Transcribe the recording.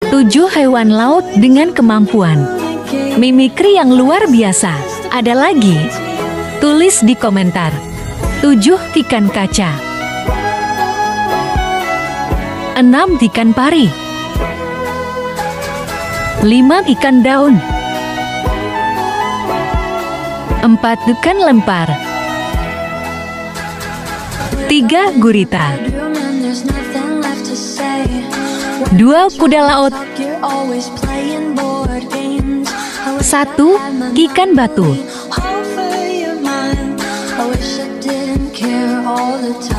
7 hewan laut dengan kemampuan mimikri yang luar biasa. Ada lagi? Tulis di komentar. 7 ikan kaca. 6 ikan pari. 5 ikan daun. 4 ikan lempar. 3 gurita. 2 kuda laut. 1 ikan batu.